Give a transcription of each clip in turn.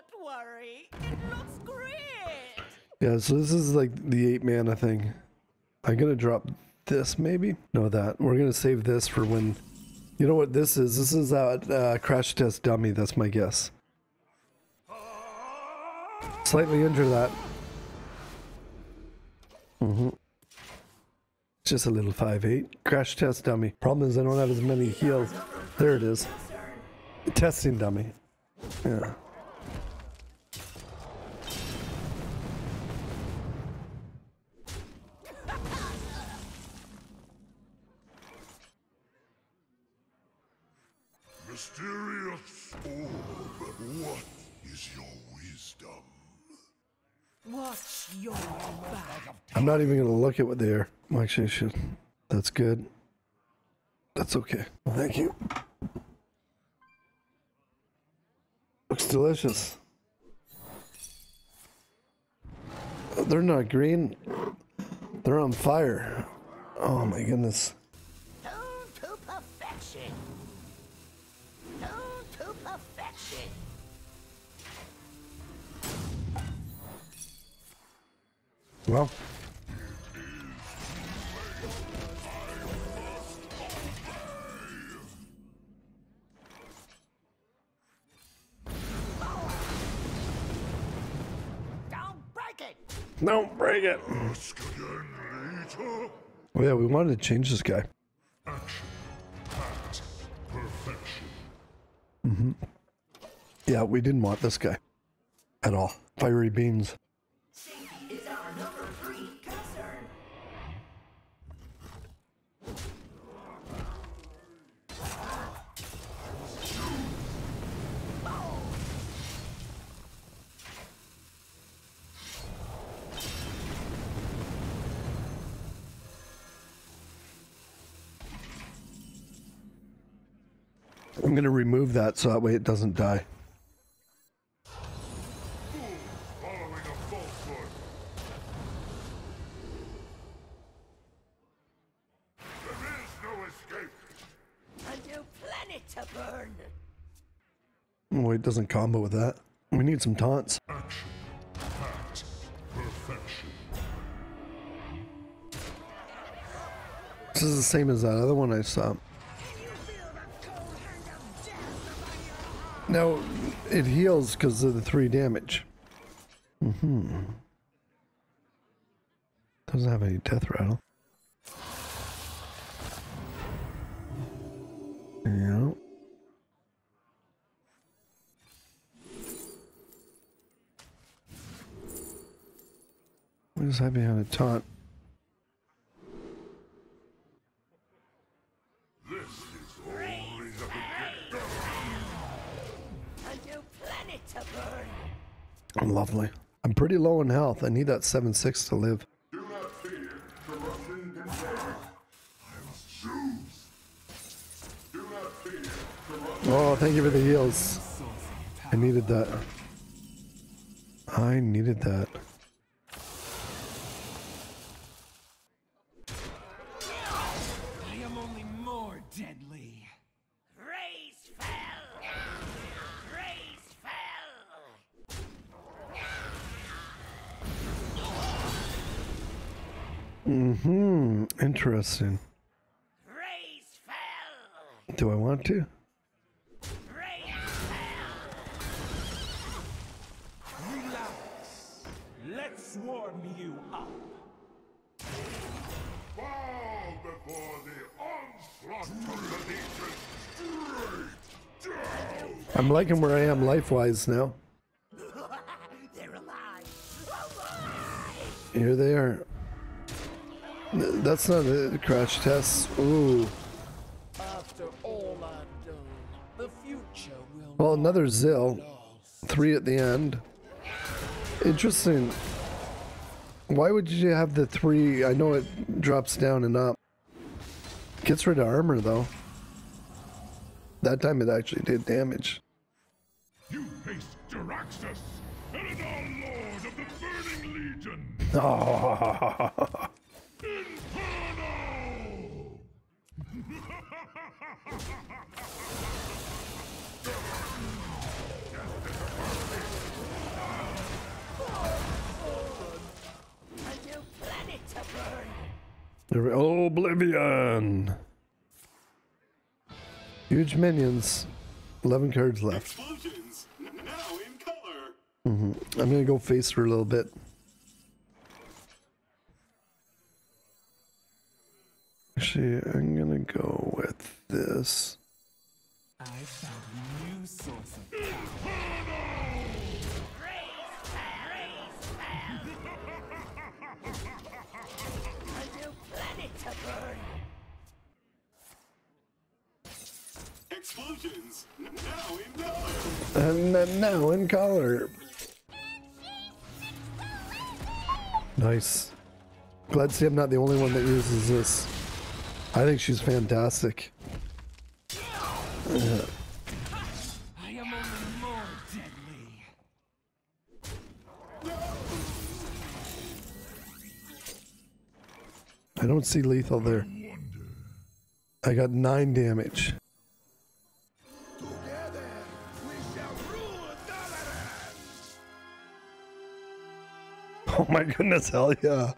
Don't worry, it looks great. Yeah, so this is like the 8 mana thing. I'm gonna drop this maybe? No, that. We're gonna save this for when... You know what this is? This is a crash test dummy, that's my guess. Slightly injure that. Just a little 5/8. Crash test dummy. Problem is I don't have as many heals. There it is. Testing dummy. Yeah. Mysterious orb, what is your wisdom? Watch your back. I'm not even gonna look at what they are. Well, actually, I should. That's good. That's okay. Well, thank you. Looks delicious. They're not green. They're on fire. Oh my goodness. Tune to perfection. Tune to perfection. Well. Don't break it. Don't break it. Ask again later. Oh yeah, we wanted to change this guy. Action, pact, perfection. Yeah, we didn't want this guy. At all. Fiery beams. Safety is our number 3 concern. I'm gonna remove that so that way it doesn't die. Following a falsehood. There is no escape. A new planet to burn. Oh, it doesn't combo with that. We need some taunts. Action, pact, perfection. This is the same as that other one I saw. No, it heals because of the 3 damage. Doesn't have any death rattle. Yeah. What is that behind a taunt? This is only the beginning. A new planet to burn. Lovely. I'm pretty low in health. I need that 7/6 to live. Do not fear corruption control. I must choose. Do not fear corruption. Oh, thank you for the heals. I needed that. I needed that. I am only more deadly. Raise fell. Raise fell. Interesting. Raise fell. Do I want to? Raise fell. Relax. Let's warm you up. Fall before the onslaught of the Legion. Straight down. I'm liking where I am life-wise now. They're alive. Alive. Here they are. That's not a crash test. Ooh. After all I've done, the future will Well, another not Zill. be lost. 3 at the end. Interesting. Why would you have the 3? I know it drops down and up. Gets rid of armor though. That time it actually did damage. You face Jaraxxus, Eredar Lord of the Burning Legion. Oh. Inferno! Oblivion. Huge minions. 11 cards left. Explosions now in color. I'm gonna go face for a little bit. Actually, I'm gonna go with this. I found a new source of power. A new planet to burn. Explosions now in color. And then now in color. Nice. Glad to see I'm not the only one that uses this. I think she's fantastic. Yeah. I am only more deadly. I don't see lethal there. I got 9 damage. Together, we shall rule Dalaran. Oh my goodness, hell yeah.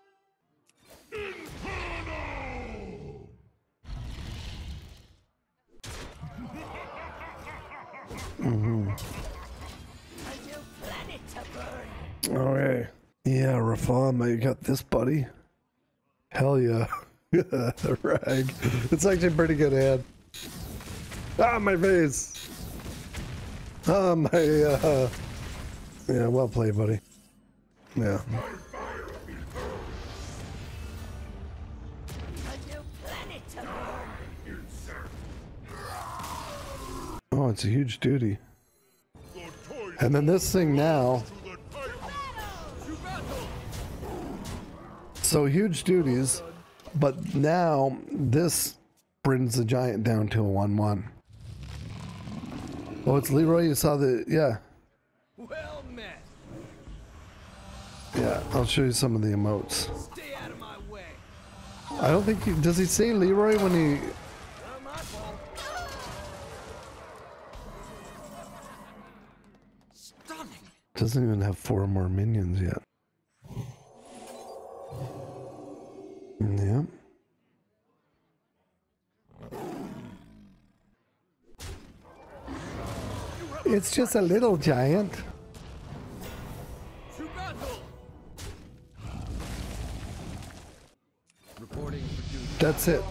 A new planet to burn. Okay. Yeah, Rafam, I got this, buddy. Hell yeah. Rag. It's actually a pretty good hand. Ah, my face. Ah, my, yeah, well played, buddy. Yeah. A new planet to burn. Oh, it's a huge duty. And then this thing now. So huge duties, but now this brings the giant down to a 1/1. Oh, it's Leroy. You saw the, yeah. Well met. Yeah, I'll show you some of the emotes. Stay out of my way. I don't think he, does he say Leroy when he, Not my fault. Stunning. doesn't even have 4 more minions yet. Yeah. It's just a little giant. To battle. Reporting for duty. That's it.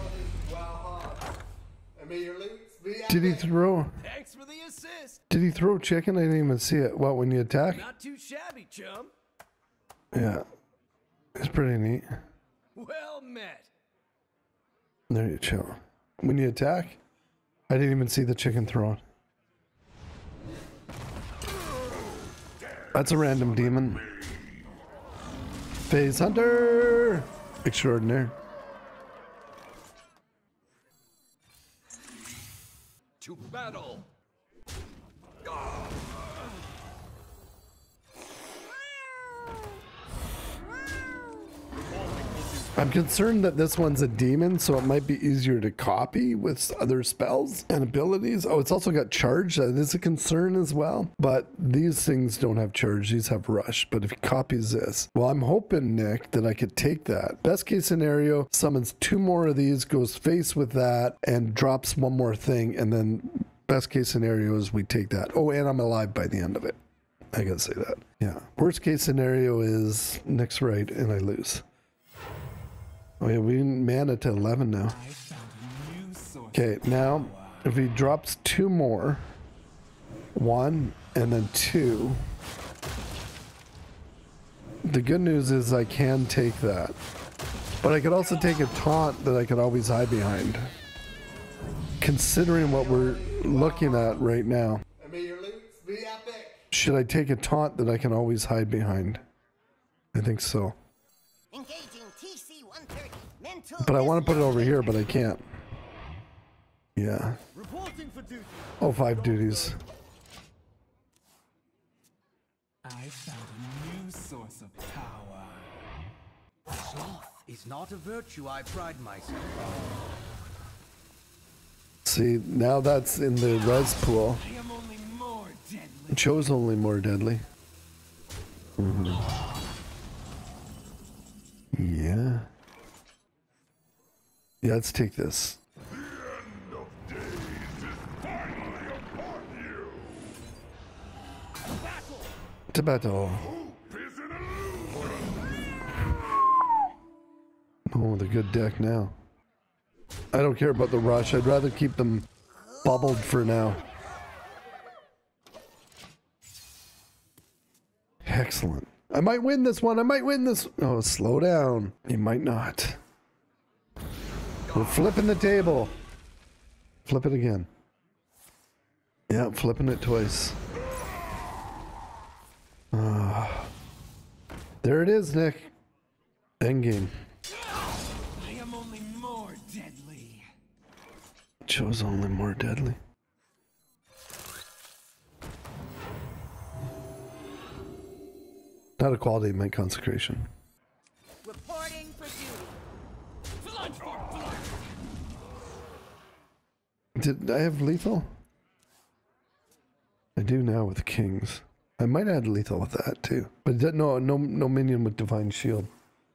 Did he throw? Thanks for the assist. Did he throw chicken? I didn't even see it. What, when you attack? Not too shabby, chum. Yeah. It's pretty neat. Well met. There you chill. When you attack, I didn't even see the chicken thrown. That's a random demon. Phase Hunter! Extraordinaire. To battle. I'm concerned that this one's a demon, so it might be easier to copy with other spells and abilities. Oh, it's also got charge. That is a concern as well. But these things don't have charge. These have rush. But if he copies this, well, I'm hoping, Nick, that I could take that. Best case scenario, summons 2 more of these, goes face with that, and drops 1 more thing. And then best case scenario is we take that. Oh, and I'm alive by the end of it. I gotta say that. Yeah. Worst case scenario is Nick's right and I lose. Oh yeah, we mana to 11 now. I found a new source. Okay, now if he drops 2 more, 1 and then 2. The good news is I can take that. But I could also take a taunt that I could always hide behind. Considering what we're looking at right now. Should I take a taunt that I can always hide behind? I think so. Engaging TC-130. Mental But I want to put it over here, but I can't. Yeah. Reporting for duty. Oh, 5 duties. I found a new source of power. Sloth is not a virtue I pride myself on. See, now that's in the res pool. I am only more deadly. Cho's only more deadly. Yeah. Yeah, let's take this. The end of days is finally upon you. To battle. Hope is an illusion. Oh, the good deck now. I don't care about the rush. I'd rather keep them bubbled for now. Excellent. I might win this one. I might win this. Oh, slow down. You might not. We're flipping the table. Flip it again. Yeah, flipping it twice. There it is, Nick. Endgame. I am only more deadly. Chose only more deadly. Not a quality, my consecration. Reporting for duty. Blood for blood. Did I have lethal? I do now with kings. I might add lethal with that too. But no minion with divine shield.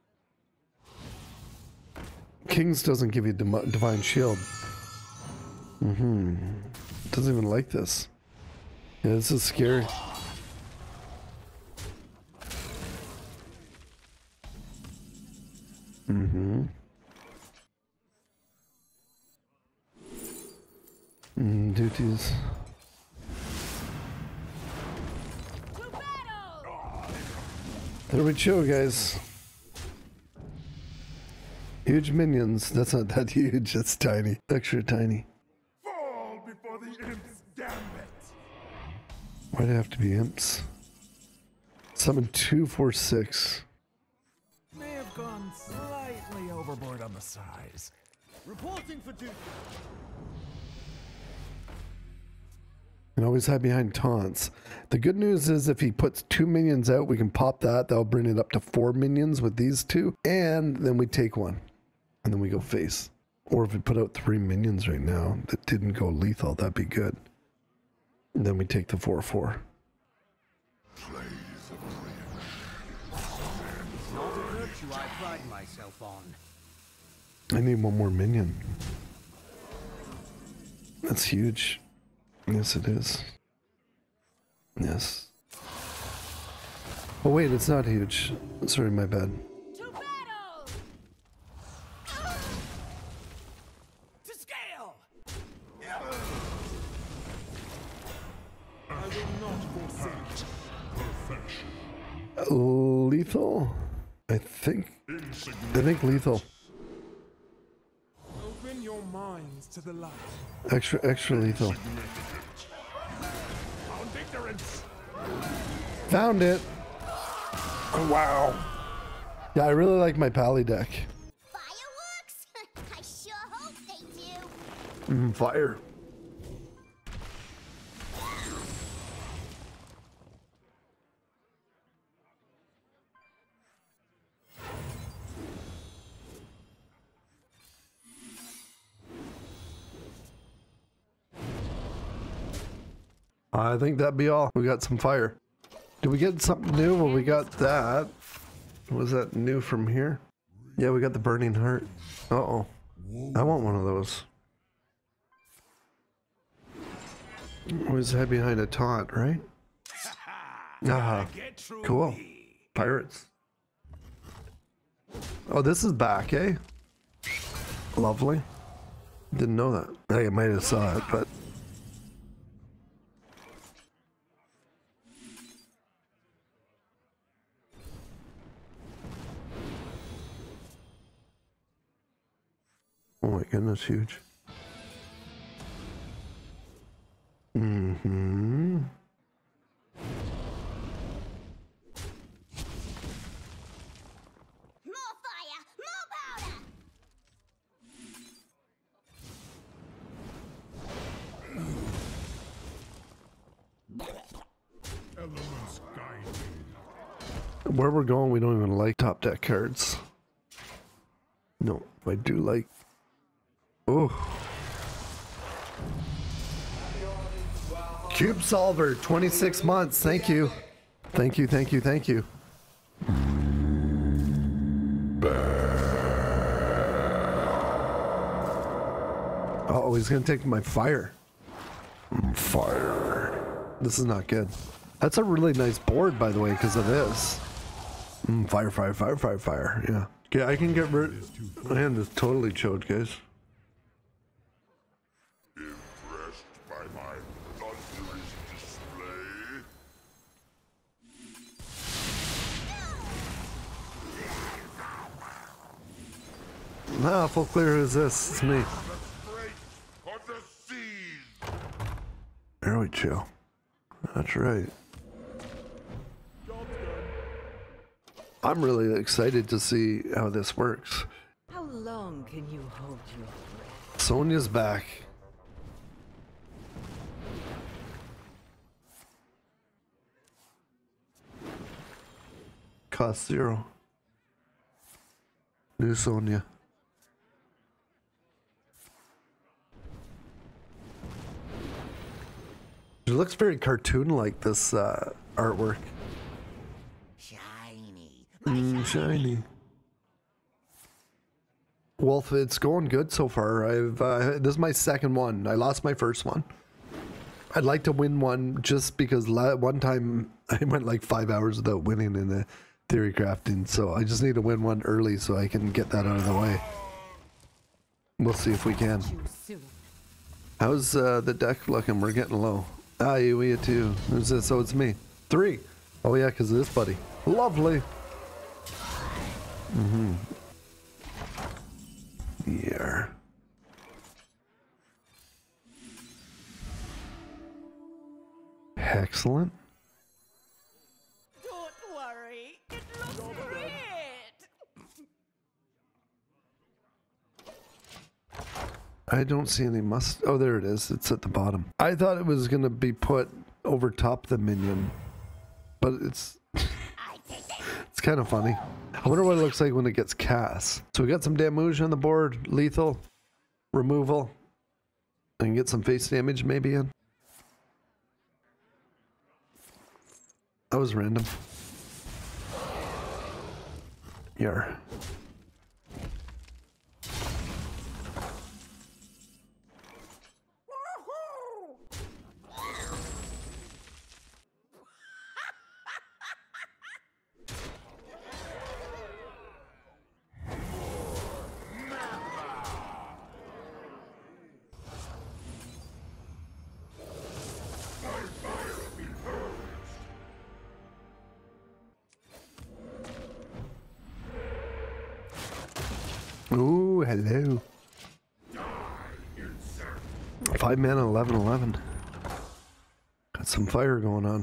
Kings doesn't give you divine shield. Doesn't even like this. Yeah, this is scary. Duties. To battle! There we go, guys. Huge minions. That's not that huge. That's tiny. Extra tiny. Fall before the imp's gambit. Why'd it have to be imps? Summon 2, 4, 6. May have gone slightly overboard on the size. Reporting for duty. And always hide behind taunts. The good news is if he puts 2 minions out, we can pop that. That'll bring it up to 4 minions with these 2. And then we take 1. And then we go face. Or if we put out 3 minions right now that didn't go lethal, that'd be good. And then we take the 4/4. Not a virtue I pride myself on. I need 1 more minion. That's huge. Yes, it is. Yes. Oh wait, it's not huge. Sorry, my bad. To battle! To scale. I will not forsake. Perfection. Lethal? I think lethal. Open your minds to the light. Extra lethal. Found ignorance. Found it. Oh, wow. Yeah, I really like my Pally deck. Fireworks? I sure hope they do. Fire. I think that'd be all. We got some fire. Did we get something new? Well, we got that. Was that new from here? Yeah, we got the burning heart. Uh-oh. I want one of those. Always hide behind a taunt, right? Ah, Get through cool. me. Pirates. Oh, this is back, eh? Lovely. Didn't know that. I might have saw it, but... Oh my goodness, huge. More fire! More powder! Elements guide me. Where we're going, we don't even like top deck cards. No, I do like... Oh. Cube Solver, 26 months. Thank you. Thank you, thank you, thank you. he's gonna take my fire. Fire. This is not good. That's a really nice board, by the way, because of this. Fire, fire, fire, fire, fire. Yeah. Okay, I can get rid. My hand is totally choked, guys. Impressed by my thunderous display? Ah, full clear. Who's this? It's me. The freight of the seas! There we chill. That's right. I'm really excited to see how this works. How long can you hold your breath? Sonya's back. Cost 0. New Sonya. It looks very cartoon-like, this artwork. Shiny. Wolf, it's going good so far. This is my second one. I lost my first one. I'd like to win one just because one time I went like 5 hours without winning in the theory crafting. So I just need to win one early so I can get that out of the way. We'll see if we can. How's the deck looking? We're getting low. Ah, you too. Who's this? Oh, it's me. 3. Oh yeah, because of this buddy. Lovely. Yeah. Excellent. Don't worry, it looks great. I don't see any must. Oh, there it is. It's at the bottom. I thought it was going to be put over top the minion, but it's kind of funny. I wonder what it looks like when it gets cast. So we got some damage on the board, lethal, removal. I can get some face damage maybe in. That was random. Yar. Ooh, hello. 5 mana, 11/11. Got some fire going on.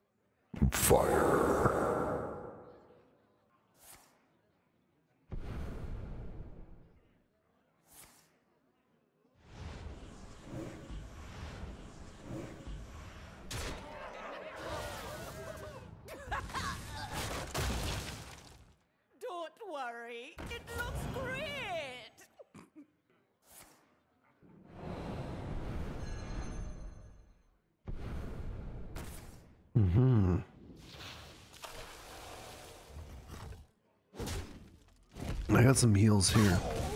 Fire. Don't worry, it looks great. I got some heals here.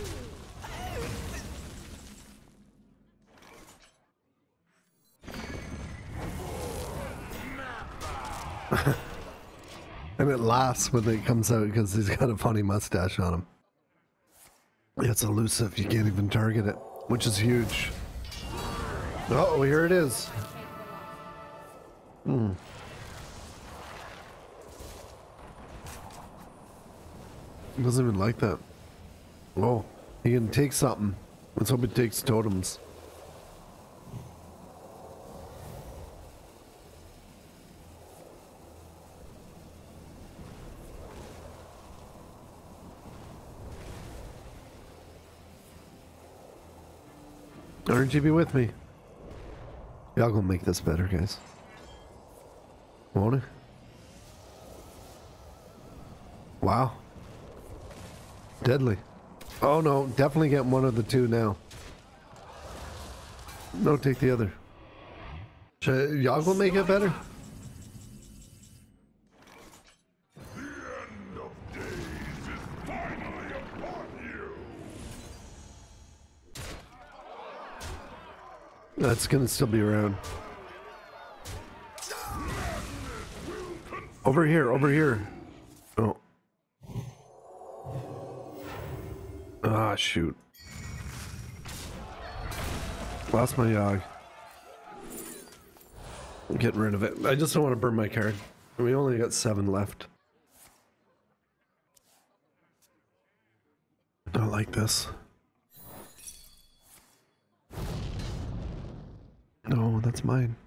And it laughs when it comes out because he's got a funny mustache on him. It's elusive, you can't even target it, which is huge. Oh, here it is. He doesn't even like that. Oh, he can take something. Let's hope it takes totems. RNG be with me. Y'all gonna make this better, guys. Won't it? Wow. Deadly. Oh no, definitely get one of the two now. No, take the other. Y'all gonna make it better? The end of days is finally upon you! That's gonna still be around. Over here, over here. Oh. Ah, shoot. Lost my Yogg. I'm getting rid of it. I just don't want to burn my card. We only got 7 left. I don't like this. No, that's mine.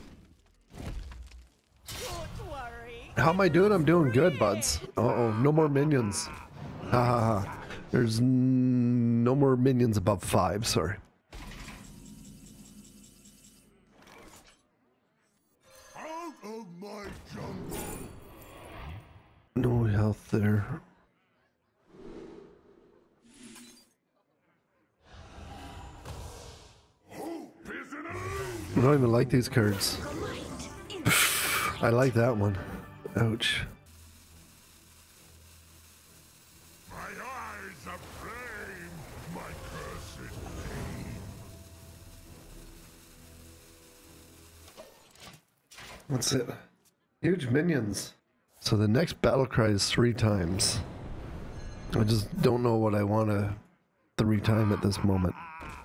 Don't worry. How am I doing? I'm doing good, buds. Uh-oh, no more minions. Ha ha ha. There's no more minions above 5, sorry. Out of my jungle. No health there. Hope is an I don't even like these cards. I like that one. Ouch. My eyes are flame, my cursed pain. What's it? Huge minions. So the next battle cry is 3 times. I just don't know what I want to 3 time at this moment.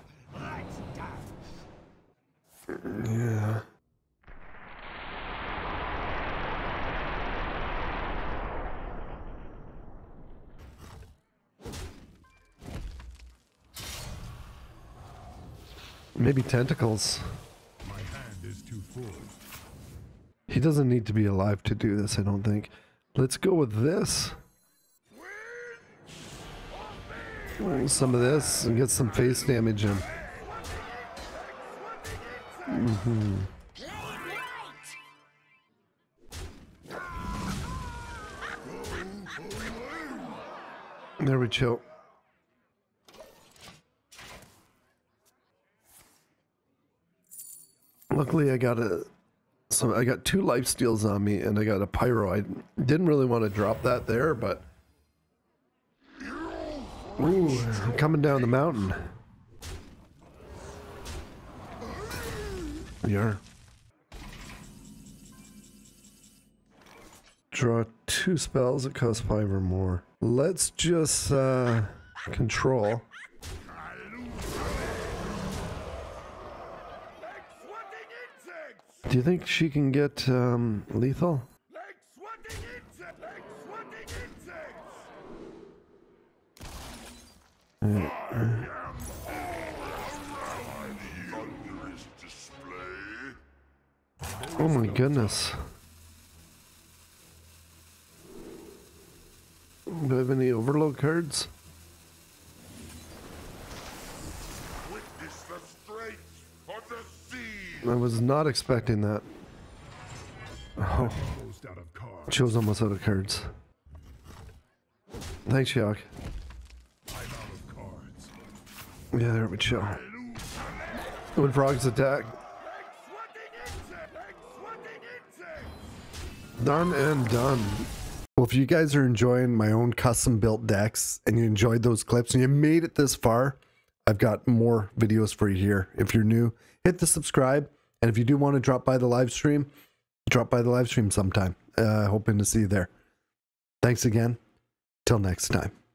Yeah. Maybe tentacles. My hand is too full. He doesn't need to be alive to do this, I don't think. Let's go with this. Some of this and get some face damage in. There we chill. Luckily I got I got 2 life steals on me and I got a pyro. I didn't really want to drop that there, but ooh, I'm coming down the mountain. We are. Draw 2 spells that cost 5 or more. Let's just control. Do you think she can get lethal? Oh my goodness. Do I have any overload cards? Witness the strength of the sea. I was not expecting that. Oh, Almost out of cards. Joe's almost out of cards. Thanks, Yogg. I'm out of cards. Yeah, there we chill. When frogs attack. Done and done. Well, if you guys are enjoying my own custom built decks and you enjoyed those clips and you made it this far, I've got more videos for you here. If you're new, hit the subscribe. And if you do want to drop by the live stream, drop by the live stream sometime. Hoping to see you there. Thanks again. Till next time.